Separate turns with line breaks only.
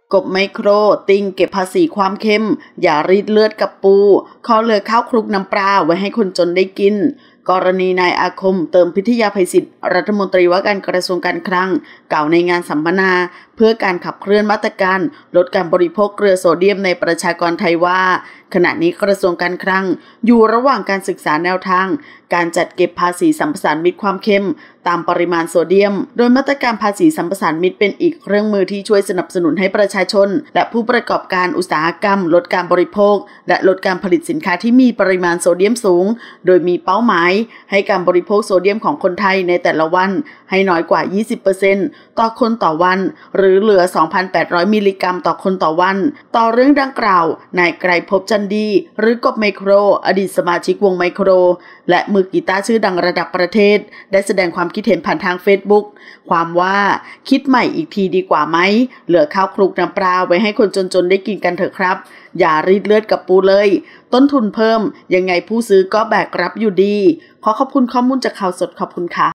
กบไมโครติงเก็บภาษีความเค็มอย่ารีดเลือดกับปูขอเหลือข้าวคลุกน้ำปลาไว้ให้คนจนได้กินกรณีนายอาคมเติมพิทยาภัยศิษย์รัฐมนตรีว่าการกระทรวงการคลังกล่าวในงานสัมมนาเพื่อการขับเคลื่อนมาตรการลดการบริโภคเกลือโซเดียมในประชากรไทยว่าขณะนี้กระทรวงการคลังอยู่ระหว่างการศึกษาแนวทางการจัดเก็บภาษีสัมปทานมิตรความเค็มตามปริมาณโซเดียมโดยมาตรการภาษีสัมปทานมิตรเป็นอีกเครื่องมือที่ช่วยสนับสนุนให้ประชาชนและผู้ประกอบการอุตสาหกรรมลดการบริโภคและลดการผลิตสินค้าที่มีปริมาณโซเดียมสูงโดยมีเป้าหมายให้การบริโภคโซเดียมของคนไทยในแต่ละวันให้น้อยกว่า 20% ต่อคนต่อวันหรือเหลือ 2,800 มิลลิกรัมต่อคนต่อวันต่อเรื่องดังกล่าวนายไกรภพจันดีหรือกบไมโครอดีตสมาชิกวงไมโครและมือกีตาร์ชื่อดังระดับประเทศได้แสดงความคิดเห็นผ่านทาง Facebook ความว่าคิดใหม่อีกทีดีกว่าไหมเหลือข้าวคลุกน้ำปลาไว้ให้คนจนๆได้กินกันเถอะครับอย่ารีดเลือดกับปูเลยต้นทุนเพิ่มยังไงผู้ซื้อก็แบกรับอยู่ดีขอขอบคุณข้อมูลจากข่าวสดขอบคุณค่ะ